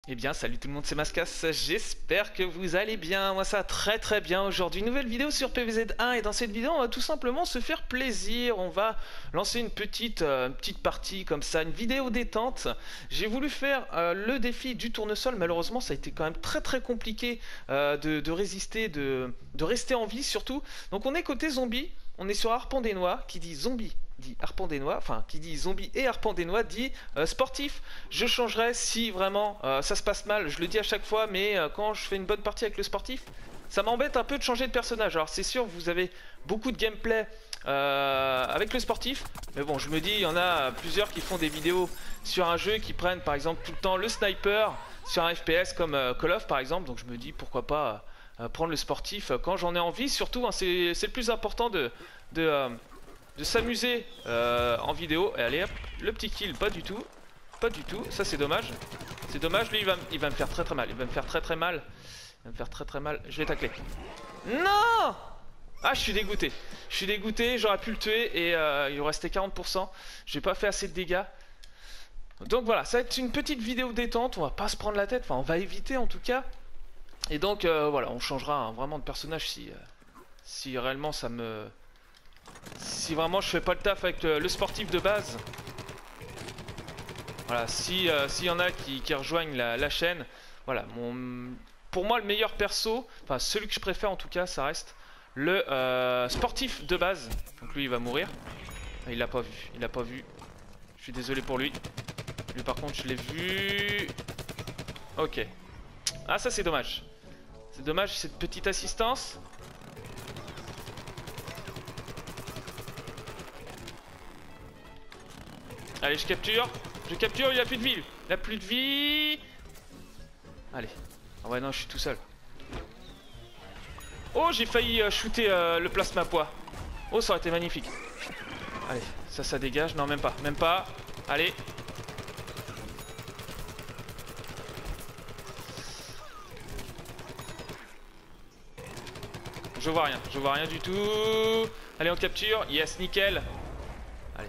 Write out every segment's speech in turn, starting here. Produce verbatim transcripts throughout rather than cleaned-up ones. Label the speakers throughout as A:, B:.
A: Eh bien salut tout le monde, c'est Mascas, j'espère que vous allez bien, moi ça va très très bien aujourd'hui. Nouvelle vidéo sur P V Z un et dans cette vidéo on va tout simplement se faire plaisir. On va lancer une petite, euh, une petite partie comme ça, une vidéo détente. J'ai voulu faire euh, le défi du tournesol, malheureusement ça a été quand même très très compliqué euh, de, de résister, de, de rester en vie surtout. Donc on est côté zombie, on est sur Arpent des Noix, qui dit zombie dit Arpent des Noix, enfin qui dit zombie et Arpent des Noix dit euh, sportif. Je changerai si vraiment euh, ça se passe mal, je le dis à chaque fois, mais euh, quand je fais une bonne partie avec le sportif, ça m'embête un peu de changer de personnage. Alors c'est sûr, vous avez beaucoup de gameplay euh, avec le sportif, mais bon, je me dis, il y en a plusieurs qui font des vidéos sur un jeu qui prennent par exemple tout le temps le sniper sur un F P S comme euh, Call of par exemple, donc je me dis pourquoi pas euh, prendre le sportif quand j'en ai envie, surtout hein, c'est le plus important de... de euh, de s'amuser euh, en vidéo. Et allez hop, le petit kill, pas du tout. Pas du tout, ça c'est dommage. C'est dommage, lui il va, il va me faire très très mal. Il va me faire très très mal. Il va me faire très très mal. Je vais tacler. Non! Ah, je suis dégoûté. Je suis dégoûté, j'aurais pu le tuer et euh, il lui restait quarante pour cent. J'ai pas fait assez de dégâts. Donc voilà, ça va être une petite vidéo détente. On va pas se prendre la tête, enfin on va éviter en tout cas. Et donc euh, voilà, on changera hein, vraiment de personnage si, euh, si réellement ça me... Si vraiment je fais pas le taf avec le, le sportif de base. Voilà, si euh, s'il y en a qui, qui rejoignent la, la chaîne, voilà, mon, pour moi le meilleur perso, enfin celui que je préfère en tout cas, ça reste le euh, sportif de base. Donc lui il va mourir. Il l'a pas vu, il l'a pas vu. Je suis désolé pour lui. Lui par contre je l'ai vu. Ok. Ah ça c'est dommage. C'est dommage cette petite assistance. Allez, je capture. Je capture, il a plus de vie. Il a plus de vie. Allez. Ah ouais, non, je suis tout seul. Oh, j'ai failli euh, shooter euh, le plasma poids. Oh, ça aurait été magnifique. Allez, ça, ça dégage. Non, même pas. Même pas. Allez. Je vois rien. Je vois rien du tout. Allez, on capture. Yes, nickel. Allez.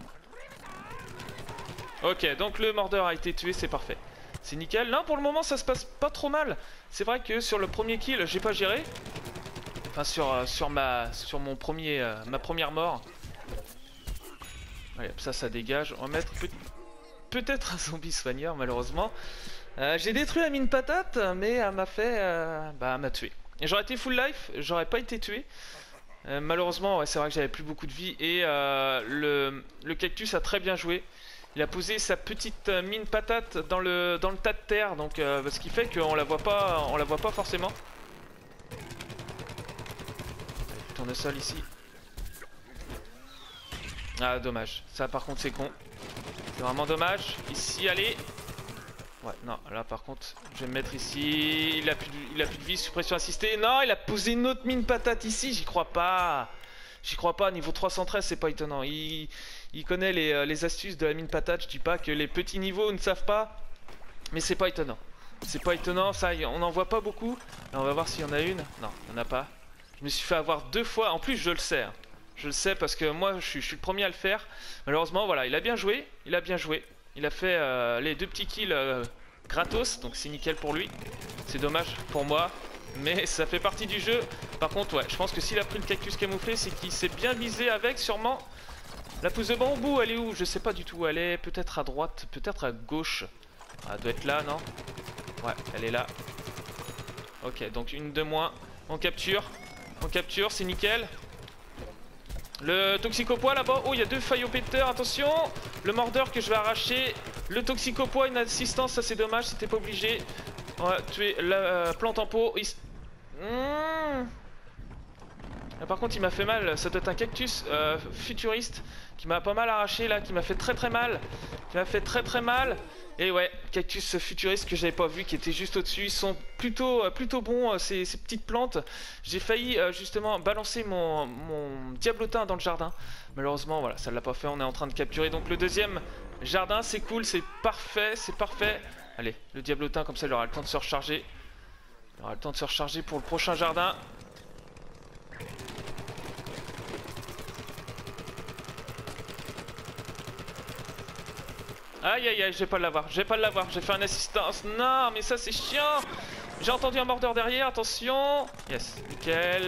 A: Ok, donc le mordeur a été tué, c'est parfait. C'est nickel. Non, pour le moment, ça se passe pas trop mal. C'est vrai que sur le premier kill, j'ai pas géré. Enfin, sur, euh, sur, ma, sur mon premier, euh, ma première mort. Allez, ça, ça dégage. On va mettre peut- peut-être un zombie soigneur, malheureusement. Euh, j'ai détruit la mine patate, mais elle m'a fait... Euh, bah, elle m'a tué. Et j'aurais été full life, j'aurais pas été tué. Euh, malheureusement, ouais, c'est vrai que j'avais plus beaucoup de vie. Et euh, le, le cactus a très bien joué. Il a posé sa petite euh, mine patate dans le, dans le tas de terre, donc euh, ce qui fait qu'on la voit pas, on la voit pas forcément. Allez, tournesol ici. Ah dommage, ça par contre c'est con. C'est vraiment dommage. Ici, allez. Ouais, non, là par contre, je vais me mettre ici. Il a plus de, il a plus de vie, suppression assistée. Non, il a posé une autre mine patate ici, j'y crois pas. J'y crois pas, niveau trois cent treize c'est pas étonnant. Il, il connaît les, euh, les astuces de la mine patate. Je dis pas que les petits niveaux ne savent pas, mais c'est pas étonnant. C'est pas étonnant, ça on n'en voit pas beaucoup. Là, on va voir s'il y en a une. Non, il n'y en a pas. Je me suis fait avoir deux fois, en plus je le sais. Hein. Je le sais parce que moi je suis, je suis le premier à le faire. Malheureusement voilà, il a bien joué, il a bien joué. Il a fait euh, les deux petits kills euh, gratos, donc c'est nickel pour lui. C'est dommage pour moi. Mais ça fait partie du jeu. Par contre, ouais, je pense que s'il a pris le cactus camouflé, c'est qu'il s'est bien visé avec, sûrement. La pousse de bambou, elle est où? Je sais pas du tout où elle est. Peut-être à droite, peut-être à gauche. Ah, elle doit être là, non? Ouais, elle est là. Ok, donc une de moins. On capture. On capture, c'est nickel. Le toxicopois là-bas. Oh, il y a deux phaillopéteurs, attention. Le mordeur que je vais arracher. Le toxicopois, une assistance, ça c'est dommage, c'était pas obligé. On va tuer la euh, plante en pot. Il... Mmh. Là, par contre il m'a fait mal, ça doit être un cactus euh, futuriste qui m'a pas mal arraché là, qui m'a fait très très mal. Qui m'a fait très très mal. Et ouais, cactus futuriste que j'avais pas vu, qui était juste au-dessus. Ils sont plutôt, euh, plutôt bons euh, ces, ces petites plantes. J'ai failli euh, justement balancer mon, mon diablotin dans le jardin. Malheureusement voilà, ça l'a pas fait, on est en train de capturer donc le deuxième jardin. C'est cool, c'est parfait, c'est parfait. Allez, le diablotin, comme ça il aura le temps de se recharger. Il aura le temps de se recharger pour le prochain jardin. Aïe aïe aïe, je vais pas l'avoir, je vais pas l'avoir, j'ai fait une assistance. Non, mais ça c'est chiant. J'ai entendu un mordeur derrière, attention. Yes, nickel.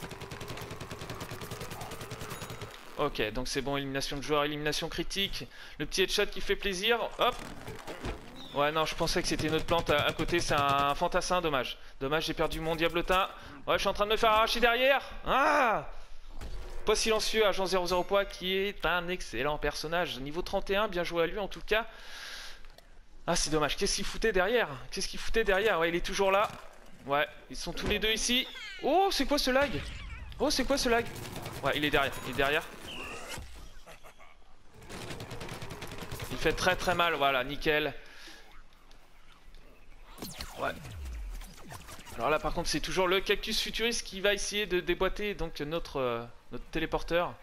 A: Ok, donc c'est bon, élimination de joueur, élimination critique. Le petit headshot qui fait plaisir, hop. Ouais, non, je pensais que c'était une autre plante à, à côté, c'est un fantassin, dommage. Dommage, j'ai perdu mon diablotin. Ouais, je suis en train de me faire arracher derrière. Ah! Pas silencieux, agent zéro zéro Poids, qui est un excellent personnage. Niveau trente et un, bien joué à lui en tout cas. Ah, c'est dommage, qu'est-ce qu'il foutait derrière? Qu'est-ce qu'il foutait derrière? Ouais, il est toujours là. Ouais, ils sont tous les deux ici. Oh, c'est quoi ce lag? Oh, c'est quoi ce lag? Ouais, il est derrière, il est derrière. Il fait très très mal, voilà, nickel. Ouais. Alors là par contre c'est toujours le cactus futuriste qui va essayer de déboîter donc notre, euh, notre téléporteur.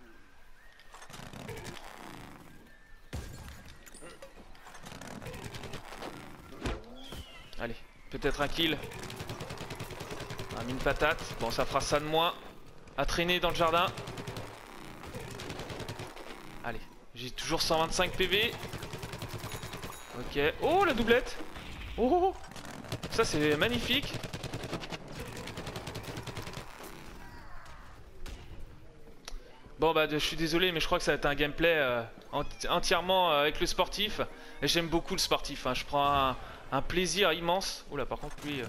A: Allez, peut-être un kill. Un mine patate, bon ça fera ça de moins. À traîner dans le jardin. Allez, j'ai toujours cent vingt-cinq P V. Ok, oh la doublette. Oh, oh, oh. Ça c'est magnifique. Bon bah je suis désolé mais je crois que ça va être un gameplay euh, enti entièrement euh, avec le sportif. Et j'aime beaucoup le sportif, hein. Je prends un, un plaisir immense. Oula par contre lui... Euh...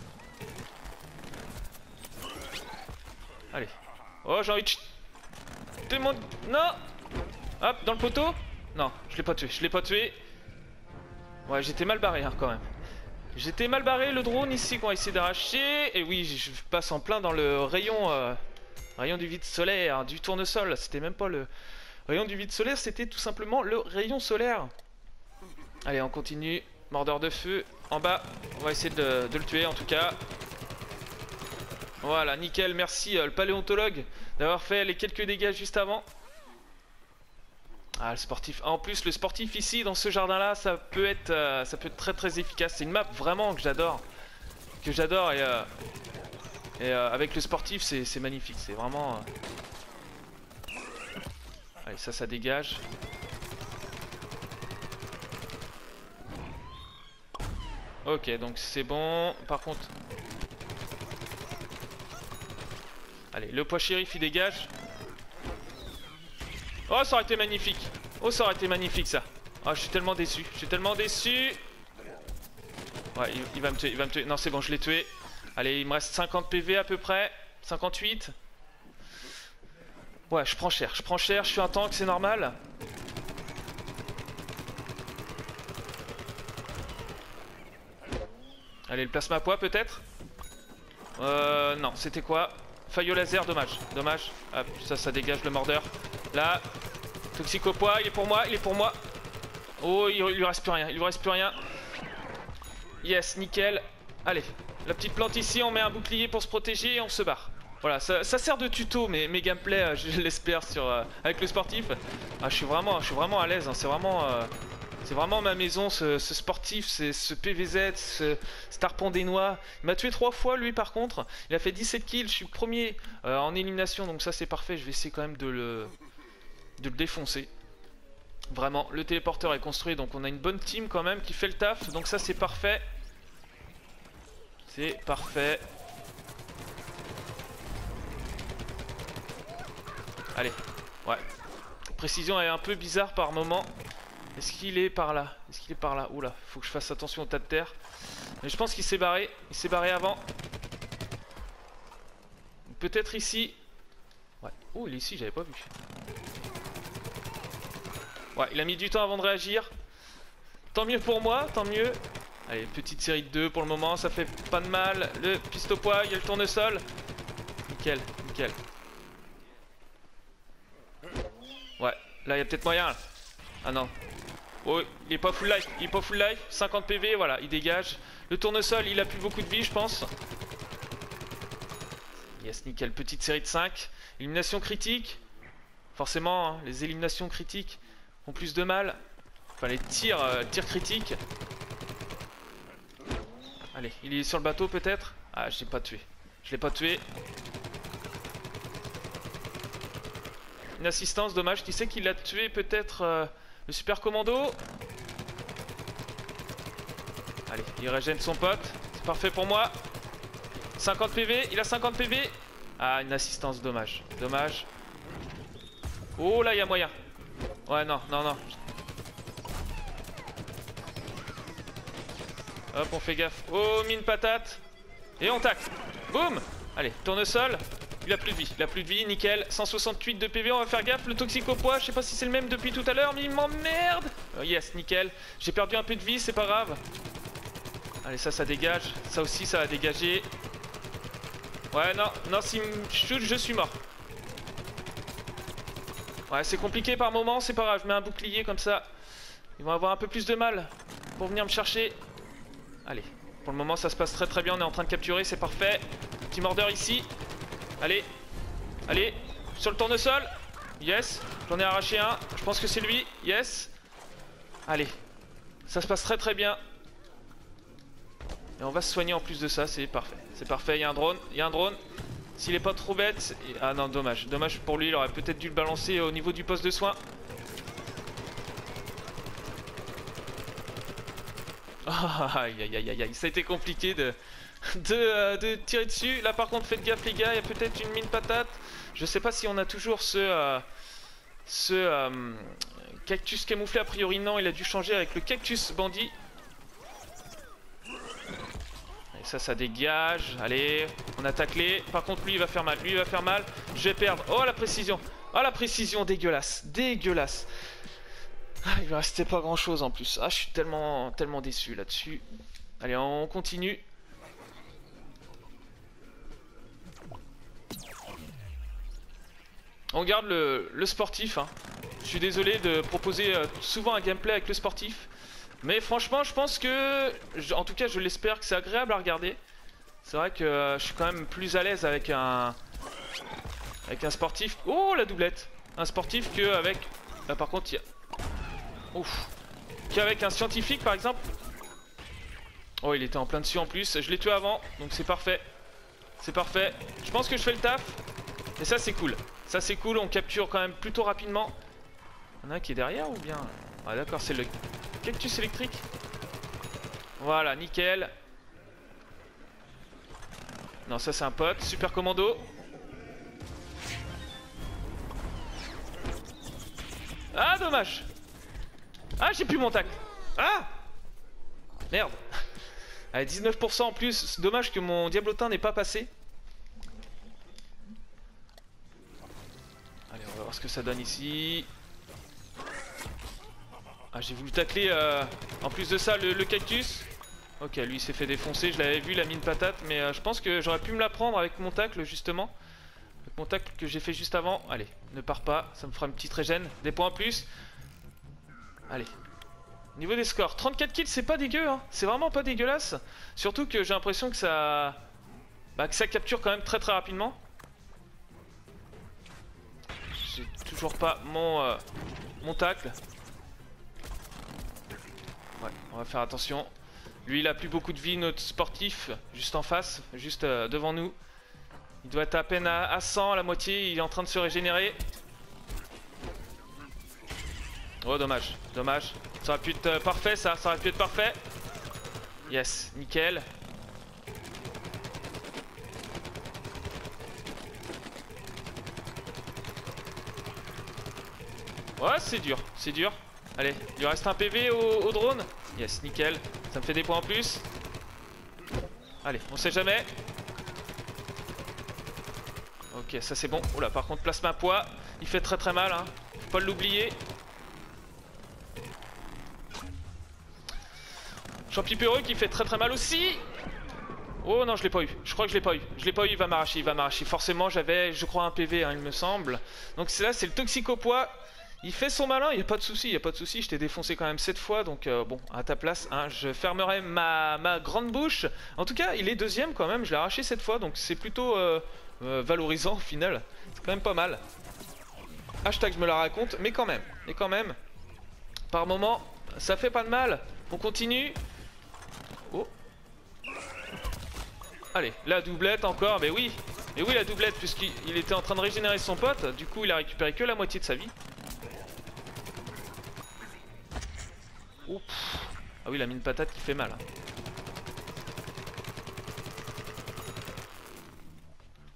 A: Allez. Oh j'ai envie de... Tout le monde... Non. Hop, dans le poteau. Non, je l'ai pas tué, je l'ai pas tué. Ouais j'étais mal barré hein, quand même. J'étais mal barré, le drone ici qu'on va essayer d'arracher. Et oui, je passe en plein dans le rayon euh, rayon du vide solaire, du tournesol. C'était même pas le rayon du vide solaire, c'était tout simplement le rayon solaire. Allez, on continue. Mordeur de feu en bas. On va essayer de, de le tuer en tout cas. Voilà, nickel. Merci euh, le paléontologue d'avoir fait les quelques dégâts juste avant. Ah le sportif, ah, en plus le sportif ici dans ce jardin là ça peut être euh, ça peut être très très efficace. C'est une map vraiment que j'adore. Que j'adore et, euh, et euh, avec le sportif c'est magnifique. C'est vraiment... Euh... Allez ça ça dégage. Ok donc c'est bon. Par contre... Allez le poids shérif il dégage. Oh ça aurait été magnifique. Oh ça aurait été magnifique ça. Oh je suis tellement déçu. Je suis tellement déçu. Ouais il, il va me tuer. Il va me tuer. Non c'est bon je l'ai tué. Allez il me reste cinquante P V à peu près. cinquante-huit. Ouais je prends cher. Je prends cher. Je suis un tank c'est normal. Allez le plasma poids peut-être. Euh non c'était quoi? Faillot laser, dommage, dommage. Hop, ça, ça dégage le mordeur. Là, toxicopois, il est pour moi, il est pour moi. Oh, il, il lui reste plus rien, il lui reste plus rien. Yes, nickel. Allez, la petite plante ici, on met un bouclier pour se protéger et on se barre. Voilà, ça, ça sert de tuto, mes, mes gameplays, je l'espère, sur euh, avec le sportif. Ah, je suis vraiment, je suis vraiment à l'aise, hein, c'est vraiment... Euh, C'est vraiment ma maison, ce, ce sportif, ce P V Z, ce Starpon des Noix. Il m'a tué trois fois lui par contre. Il a fait dix-sept kills, je suis le premier euh, en élimination, donc ça c'est parfait. Je vais essayer quand même de le, de le défoncer. Vraiment, le téléporteur est construit, donc on a une bonne team quand même qui fait le taf. Donc ça c'est parfait. C'est parfait. Allez, ouais. Précision est un peu bizarre par moment. Est-ce qu'il est par là? Est-ce qu'il est par là? Oula, faut que je fasse attention au tas de terre. Mais je pense qu'il s'est barré. Il s'est barré avant. Peut-être ici. Ouais. Oh, il est ici, j'avais pas vu. Ouais, il a mis du temps avant de réagir. Tant mieux pour moi, tant mieux. Allez, petite série de deux pour le moment, ça fait pas de mal. Le pistopois, il y a le tournesol. Nickel, nickel. Ouais, là il y a peut-être moyen. Là. Ah non. Oh, il est pas full life, il est pas full life. cinquante P V, voilà, il dégage. Le tournesol, il a plus beaucoup de vie, je pense. Yes, nickel, petite série de cinq. Élimination critique. Forcément, hein, les éliminations critiques ont plus de mal. Enfin, les tirs, euh, tirs critiques. Allez, il est sur le bateau peut-être. Ah, je l'ai pas tué. Je l'ai pas tué. Une assistance, dommage. Qui sait qu'il a tué peut-être euh, le super commando? Allez, il régène son pote. C'est parfait pour moi. cinquante P V, il a cinquante P V. Ah, une assistance, dommage. Dommage. Oh là, il y a moyen. Ouais, non, non, non. Hop, on fait gaffe. Oh, mine patate. Et on tac. Boum. Allez, tournesol. Il a plus de vie, il a plus de vie, nickel. cent soixante-huit de P V, on va faire gaffe. Le toxicopois, je sais pas si c'est le même depuis tout à l'heure, mais il m'emmerde. Oh, yes, nickel. J'ai perdu un peu de vie, c'est pas grave. Allez, ça, ça dégage. Ça aussi, ça va dégager. Ouais, non, non, s'il me shoot, je suis mort. Ouais, c'est compliqué par moment, c'est pas grave. Je mets un bouclier comme ça. Ils vont avoir un peu plus de mal pour venir me chercher. Allez, pour le moment, ça se passe très très bien. On est en train de capturer, c'est parfait. Petit mordeur ici. Allez, allez, sur le tournesol. Yes, j'en ai arraché un. Je pense que c'est lui. Yes. Allez, ça se passe très très bien. Et on va se soigner en plus de ça, c'est parfait. C'est parfait, il y a un drone, il y a un drone. S'il est pas trop bête... Ah non, dommage. Dommage pour lui, il aurait peut-être dû le balancer au niveau du poste de soin. Oh, aïe aïe aïe aïe, ça a été compliqué de... De, euh, de tirer dessus. Là par contre faites gaffe les gars, il y a peut-être une mine patate. Je sais pas si on a toujours ce euh, Ce euh, cactus camouflé. A priori non, il a dû changer avec le cactus bandit. Et ça ça dégage. Allez, on a taclé. Par contre lui il va faire mal, lui il va faire mal. Je vais perdre. Oh la précision. Oh la précision dégueulasse. Dégueulasse. Ah, il me restait pas grand chose en plus. Ah je suis tellement, tellement déçu là-dessus. Allez on continue. On garde le, le sportif, hein. Je suis désolé de proposer euh, souvent un gameplay avec le sportif. Mais franchement, je pense que... Je, en tout cas, je l'espère que c'est agréable à regarder. C'est vrai que euh, je suis quand même plus à l'aise avec un... Avec un sportif... Oh, la doublette. Un sportif qu'avec... Là, par contre, il y a... Ouf. Qu'avec un scientifique, par exemple. Oh, il était en plein dessus en plus. Je l'ai tué avant, donc c'est parfait. C'est parfait. Je pense que je fais le taf. Et ça, c'est cool. Ça c'est cool, on capture quand même plutôt rapidement. Il y en a un qui est derrière ou bien... Ah d'accord, c'est le cactus électrique. Voilà, nickel. Non, ça c'est un pote, super commando. Ah dommage. Ah j'ai plus mon tac. Ah merde. Allez, dix-neuf pour cent en plus, c'est dommage que mon diablotin n'ait pas passé. Allez, on va voir ce que ça donne ici. Ah, j'ai voulu tacler euh, en plus de ça le, le cactus. Ok, lui il s'est fait défoncer, je l'avais vu la mine patate. Mais euh, je pense que j'aurais pu me la prendre avec mon tacle justement. Avec mon tacle que j'ai fait juste avant. Allez, ne pars pas, ça me fera une petite régène. Des points en plus. Allez. Niveau des scores, trente-quatre kills c'est pas dégueu hein. C'est vraiment pas dégueulasse. Surtout que j'ai l'impression que ça... Bah, que ça capture quand même très très rapidement. J'ai toujours pas mon, euh, mon tacle. Ouais, on va faire attention. Lui il a plus beaucoup de vie, notre sportif, juste en face, juste euh, devant nous. Il doit être à peine à, à cent, à la moitié, il est en train de se régénérer. Oh dommage, dommage. Ça aurait pu être euh, parfait ça, ça aurait pu être parfait. Yes, nickel. Ouais, c'est dur, c'est dur. Allez, il lui reste un P V au, au drone. Yes, nickel. Ça me fait des points en plus. Allez, on sait jamais. Ok, ça c'est bon. Oula, par contre, plasma poids. Il fait très très mal, hein. Faut pas l'oublier. Champi peureux qui fait très très mal aussi. Oh non, je l'ai pas eu. Je crois que je l'ai pas eu. Je l'ai pas eu, il va m'arracher, il va m'arracher. Forcément, j'avais, je crois, un P V, hein, il me semble. Donc là, c'est le toxicopois. Il fait son malin, il n'y a pas de souci, il n'y a pas de souci. Je t'ai défoncé quand même sept fois, donc euh, bon, à ta place, hein, je fermerai ma, ma grande bouche. En tout cas, il est deuxième quand même, je l'ai arraché sept fois, donc c'est plutôt euh, euh, valorisant au final. C'est quand même pas mal. Hashtag je me la raconte, mais quand même, mais quand même, par moment, ça fait pas de mal. On continue. Oh. Allez, la doublette encore, mais oui. Mais oui, la doublette, puisqu'il était en train de régénérer son pote, du coup il a récupéré que la moitié de sa vie. Oups. Ah oui, la mine patate qui fait mal. Hein.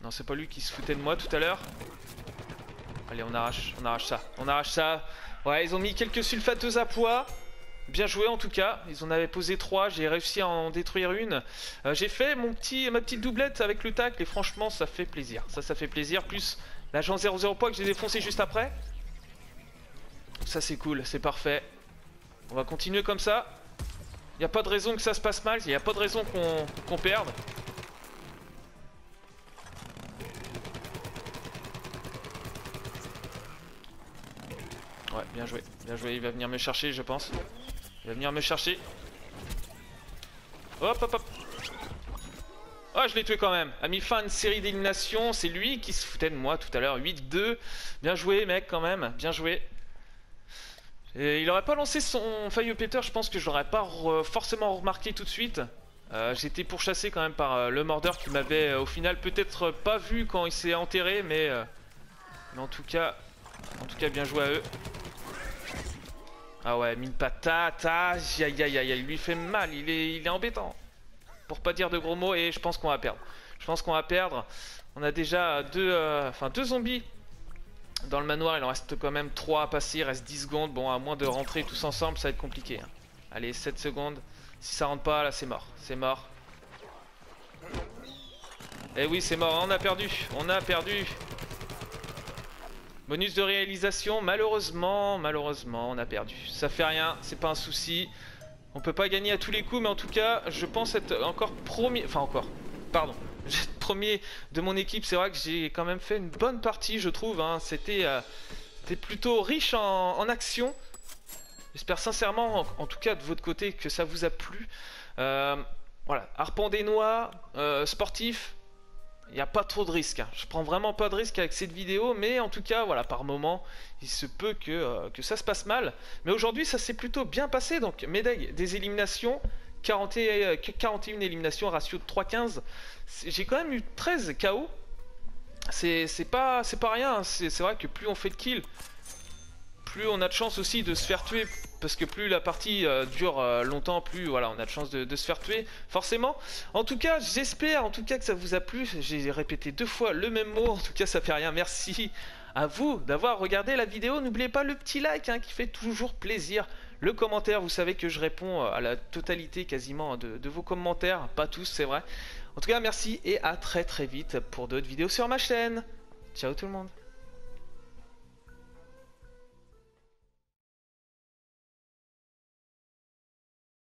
A: Non, c'est pas lui qui se foutait de moi tout à l'heure. Allez, on arrache, on arrache ça, on arrache ça. Ouais, ils ont mis quelques sulfateuses à poids. Bien joué en tout cas, ils en avaient posé trois, j'ai réussi à en détruire une. Euh, j'ai fait mon petit, ma petite doublette avec le tacle et franchement ça fait plaisir. Ça, ça fait plaisir, plus l'agent zéro zéro poids que j'ai défoncé juste après. Ça c'est cool, c'est parfait. On va continuer comme ça. Il n'y a pas de raison que ça se passe mal, il n'y a pas de raison qu'on qu'on perde. Ouais, bien joué, bien joué, il va venir me chercher je pense. Il va venir me chercher. Hop hop hop. Oh, je l'ai tué quand même. A mis fin à une série d'éliminations. C'est lui qui se foutait de moi tout à l'heure. huit deux. Bien joué mec quand même. Bien joué. Et il aurait pas lancé son fire péter. Je pense que je l'aurais pas re forcément remarqué tout de suite. euh, J'étais pourchassé quand même par euh, le mordeur qui m'avait euh, au final peut-être pas vu quand il s'est enterré. Mais, euh, mais en tout cas En tout cas bien joué à eux. Ah ouais, mine patate, aïe aïe aïe aïe, il lui fait mal, il est, il est embêtant. Pour pas dire de gros mots, et je pense qu'on va perdre. Je pense qu'on va perdre. On a déjà deux, euh, enfin deux zombies dans le manoir, il en reste quand même trois à passer, il reste dix secondes. Bon, à moins de rentrer tous ensemble, ça va être compliqué. Hein. Allez, sept secondes. Si ça rentre pas, là c'est mort, c'est mort. Eh oui, c'est mort, on a perdu, on a perdu. Bonus de réalisation, malheureusement, malheureusement, on a perdu. Ça fait rien, c'est pas un souci. On peut pas gagner à tous les coups, mais en tout cas, je pense être encore premier... Enfin, encore, pardon. J'être premier de mon équipe, c'est vrai que j'ai quand même fait une bonne partie, je trouve. Hein. C'était euh, plutôt riche en, en action. J'espère sincèrement, en, en tout cas de votre côté, que ça vous a plu. Euh, voilà, harpon des noix, euh, sportif. Il n'y a pas trop de risques, hein. Je prends vraiment pas de risques avec cette vidéo, mais en tout cas, voilà, par moment, il se peut que, euh, que ça se passe mal. Mais aujourd'hui, ça s'est plutôt bien passé, donc médaille des éliminations, quarante et, quarante et une éliminations, ratio de trois quinze. J'ai quand même eu treize K O. C'est pas, pas rien, hein. C'est vrai que plus on fait de kills, plus on a de chance aussi de se faire tuer. Parce que plus la partie euh, dure euh, longtemps, plus voilà, on a de chance de, de se faire tuer, forcément. En tout cas, j'espère en tout cas que ça vous a plu. J'ai répété deux fois le même mot, en tout cas ça fait rien. Merci à vous d'avoir regardé la vidéo. N'oubliez pas le petit like hein, qui fait toujours plaisir. Le commentaire, vous savez que je réponds à la totalité quasiment de, de vos commentaires. Pas tous, c'est vrai. En tout cas, merci et à très très vite pour d'autres vidéos sur ma chaîne. Ciao tout le monde.